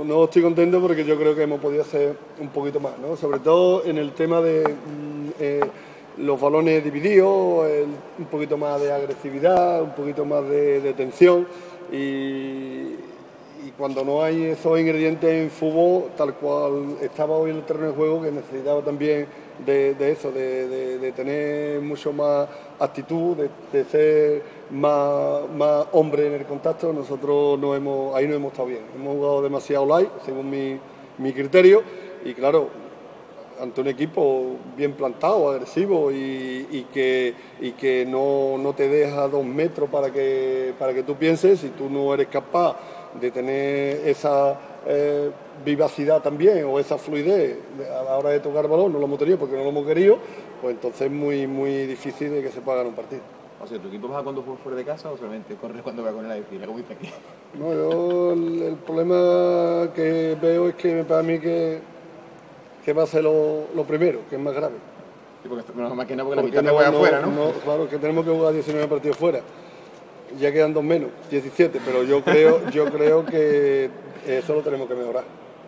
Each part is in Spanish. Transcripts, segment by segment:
no estoy contento porque yo creo que hemos podido hacer un poquito más, ¿no? Sobre todo en el tema de los balones divididos, un poquito más de agresividad, un poquito más de tensión y cuando no hay esos ingredientes en fútbol, tal cual estaba hoy en el terreno de juego, que necesitaba también de eso, de tener mucho más actitud, de ser más hombre en el contacto. Nosotros ahí no hemos estado bien, hemos jugado demasiado light, según mi criterio, y claro, ante un equipo bien plantado, agresivo y que no te deja 2 metros para que tú pienses, si tú no eres capaz de tener esa vivacidad también o esa fluidez a la hora de tocar el balón, no lo hemos tenido porque no lo hemos querido, pues entonces es muy difícil de que se pueda ganar un partido. O sea, ¿tu equipo baja cuando juega fuera de casa o solamente corre cuando va con el aire, como dice aquí? No, yo el problema que veo es que para mí que va a ser lo primero, que es más grave. Sí, porque más que nada porque la mitad te juega afuera, ¿no? Claro, que tenemos que jugar 19 partidos fuera. Ya quedan 2 menos, 17, pero yo creo que eso lo tenemos que mejorar.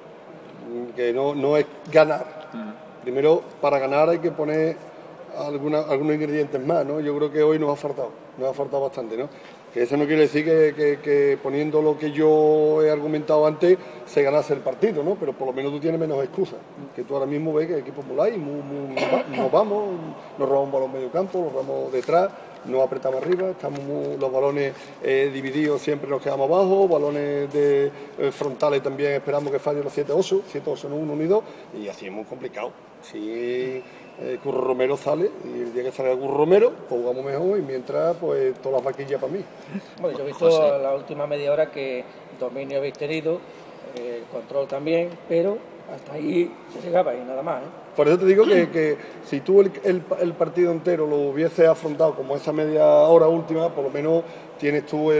Que no es ganar. Primero, para ganar hay que poner algunos ingredientes más, ¿no? Yo creo que hoy nos ha faltado bastante, ¿no? Que eso no quiere decir que poniendo lo que yo he argumentado antes se ganase el partido, ¿no? Pero por lo menos tú tienes menos excusas. Que tú ahora mismo ves que el equipo es muy light, nos vamos, nos robamos un balón medio campo, nos robamos detrás, nos apretamos arriba, los balones divididos siempre nos quedamos abajo, balones frontales también esperamos que fallen los 7-8, 7-8 no 1 ni 2, y así es muy complicado. Sí, Curro Romero sale y el día que salga Curro Romero pues jugamos mejor y mientras pues todas las vaquillas para mí. Bueno, yo he visto la última media hora que dominio habéis tenido, control también, pero hasta ahí se llegaba y nada más, ¿eh? Por eso te digo que si tú el partido entero lo hubieses afrontado como esa media hora última, por lo menos tienes tú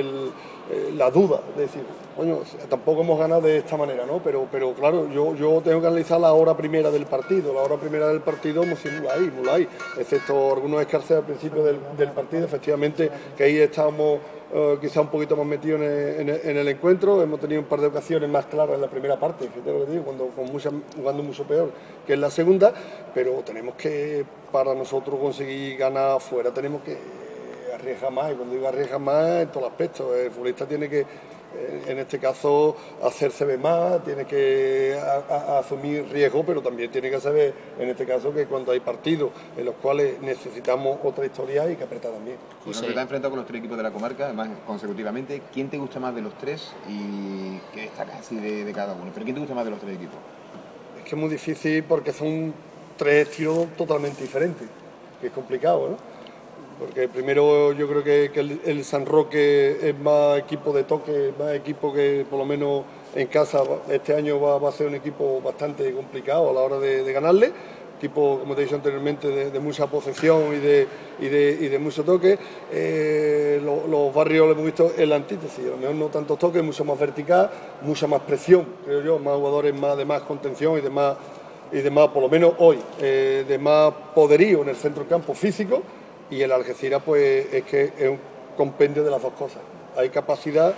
la duda de decir, coño, tampoco hemos ganado de esta manera, ¿no? Pero claro, yo tengo que analizar la hora primera del partido. La hora primera del partido hemos sido muy ahí, excepto algunos escarces al principio del partido, efectivamente, que ahí estábamos quizá un poquito más metidos en el encuentro. Hemos tenido un par de ocasiones más claras en la primera parte, fíjate lo que digo, jugando mucho peor que en la segunda, pero tenemos que, para nosotros conseguir ganar fuera, tenemos que arriesga más, y cuando digo arriesga más en todos los aspectos, el futbolista tiene que, en este caso, hacerse ver más, tiene que asumir riesgo, pero también tiene que saber, en este caso, que cuando hay partidos en los cuales necesitamos otra historia hay que apretar también. José, te has enfrentado con los 3 equipos de la comarca, además consecutivamente. ¿Quién te gusta más de los 3 y qué destacas así de cada uno? ¿Pero quién te gusta más de los 3 equipos? Es que es muy difícil porque son 3 estilos totalmente diferentes, que es complicado, ¿no? Porque primero yo creo que el San Roque es más equipo de toque, más equipo que por lo menos en casa este año va a ser un equipo bastante complicado a la hora de ganarle. Equipo, como te he dicho anteriormente, de mucha posesión y de mucho toque. Los barrios lo hemos visto en la antítesis, a lo mejor no tantos toques, mucho más vertical, mucha más presión, creo yo, más jugadores de más contención y de más, por lo menos hoy, de más poderío en el centro del campo físico. Y el Algeciras pues es que es un compendio de las dos cosas. Hay capacidad,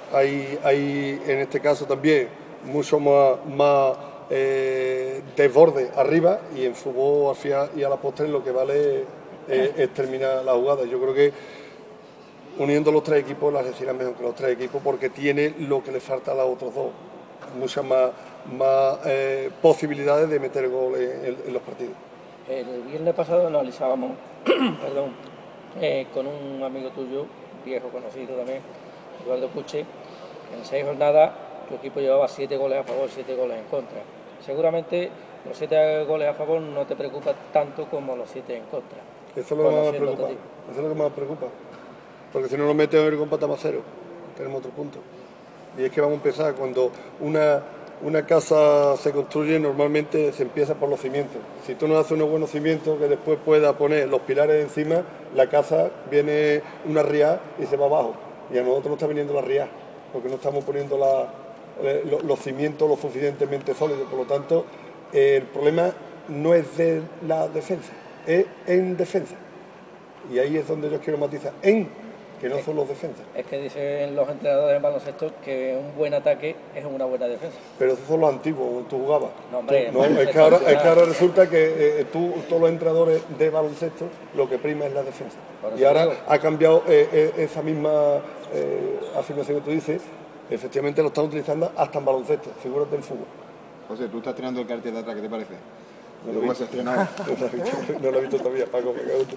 hay en este caso también mucho más desborde arriba, y en fútbol al final y a la postre lo que vale es terminar la jugada. Yo creo que uniendo los 3 equipos, el Algeciras es mejor que los 3 equipos porque tiene lo que le falta a los otros 2, muchas más posibilidades de meter gol en los partidos. El viernes pasado analizábamos perdón, con un amigo tuyo, viejo conocido también, Eduardo Puche, que en 6 jornadas tu equipo llevaba 7 goles a favor, 7 goles en contra. Seguramente los 7 goles a favor no te preocupa tanto como los 7 en contra. Eso es lo que más me preocupa. Eso es lo que más me preocupa. Porque si no nos metemos en el empatamos a 0, tenemos otro punto. Y es que vamos a empezar cuando una casa se construye, normalmente se empieza por los cimientos. Si tú no haces unos buenos cimientos que después puedas poner los pilares encima, la casa viene una ría y se va abajo. Y a nosotros nos está viniendo la ría, porque no estamos poniendo los cimientos lo suficientemente sólidos. Por lo tanto, el problema no es de la defensa, es en defensa. Y ahí es donde yo quiero matizar. En que no son los defensas. Es que dicen los entrenadores en baloncesto que un buen ataque es una buena defensa. Pero esos son los antiguos, cuando tú jugabas. No, hombre, No, es que ahora resulta que todos los entrenadores de baloncesto, lo que prima es la defensa. Y ahora ha cambiado esa misma afirmación que tú dices, efectivamente lo están utilizando hasta en baloncesto, figuras del fútbol. José, tú estás tirando el cartel de atrás, ¿qué te parece? No lo ¿Cómo he se ha estrenado? No lo he visto todavía, Paco, me cago en tu-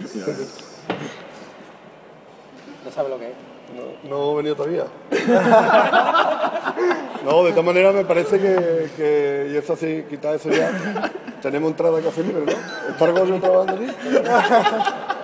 No sabe lo que es. No he venido todavía. No, de todas maneras me parece que y eso sí, quita eso ya. Tenemos entrada casi libre, ¿no? ¿Está Argollo trabajando aquí?